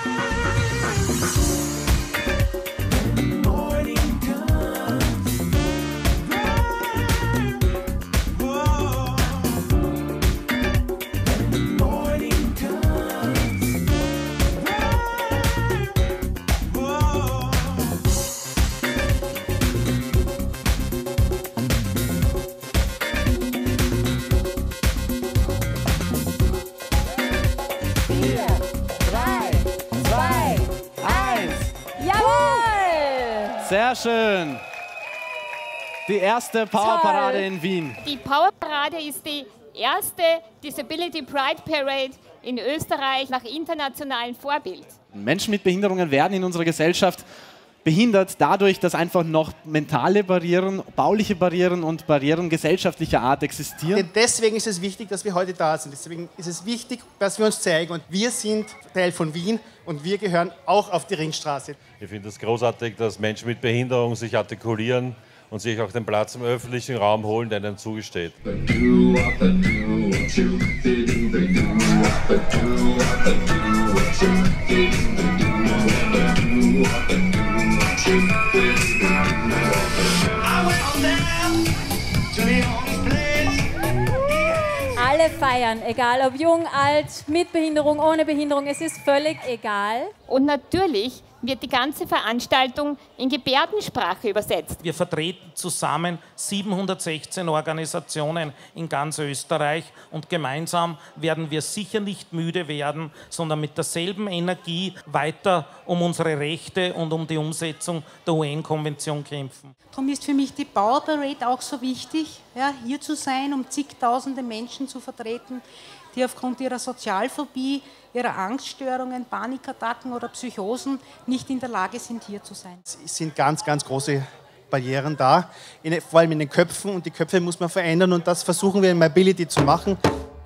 Sehr schön. Die erste Powerparade in Wien. Die Powerparade ist die erste Disability Pride Parade in Österreich nach internationalem Vorbild. Menschen mit Behinderungen werden in unserer Gesellschaft behindert dadurch, dass einfach noch mentale Barrieren, bauliche Barrieren und Barrieren gesellschaftlicher Art existieren. Denn deswegen ist es wichtig, dass wir heute da sind. Deswegen ist es wichtig, dass wir uns zeigen. Und wir sind Teil von Wien und wir gehören auch auf die Ringstraße. Ich finde es großartig, dass Menschen mit Behinderung sich artikulieren und sich auch den Platz im öffentlichen Raum holen, der ihnen zugesteht. Alle feiern, egal ob jung, alt, mit Behinderung, ohne Behinderung, es ist völlig egal. Und natürlich wird die ganze Veranstaltung in Gebärdensprache übersetzt. Wir vertreten zusammen 716 Organisationen in ganz Österreich und gemeinsam werden wir sicher nicht müde werden, sondern mit derselben Energie weiter um unsere Rechte und um die Umsetzung der UN-Konvention kämpfen. Darum ist für mich die Power Parade auch so wichtig, ja, hier zu sein, um zigtausende Menschen zu vertreten, die aufgrund ihrer Sozialphobie, ihrer Angststörungen, Panikattacken oder Psychosen nicht in der Lage sind, hier zu sein. Es sind ganz, ganz große Barrieren da, vor allem in den Köpfen. Und die Köpfe muss man verändern und das versuchen wir in Mobility zu machen.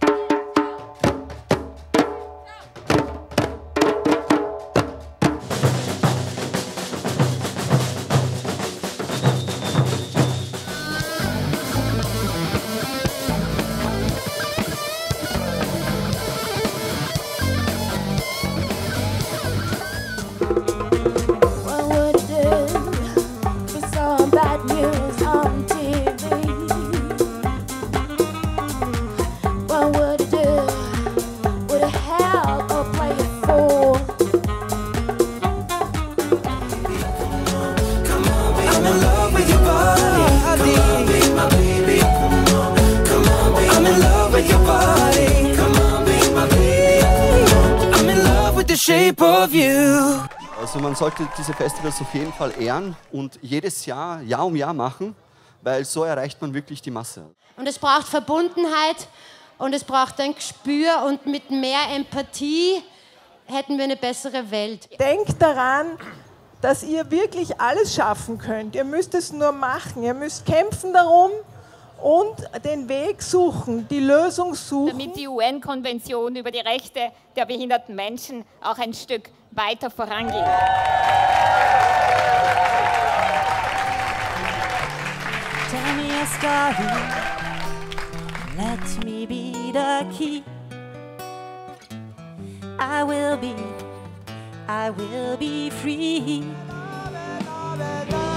Also man sollte diese Festivals auf jeden Fall ehren und jedes Jahr, Jahr um Jahr machen, weil so erreicht man wirklich die Masse. Und es braucht Verbundenheit und es braucht ein Gespür und mit mehr Empathie hätten wir eine bessere Welt. Denkt daran, dass ihr wirklich alles schaffen könnt. Ihr müsst es nur machen, ihr müsst kämpfen darum und den Weg suchen, die Lösung suchen. Damit die UN-Konvention über die Rechte der behinderten Menschen auch ein Stück weiter vorangeht. Tell me a story, let me be the key. I will be free.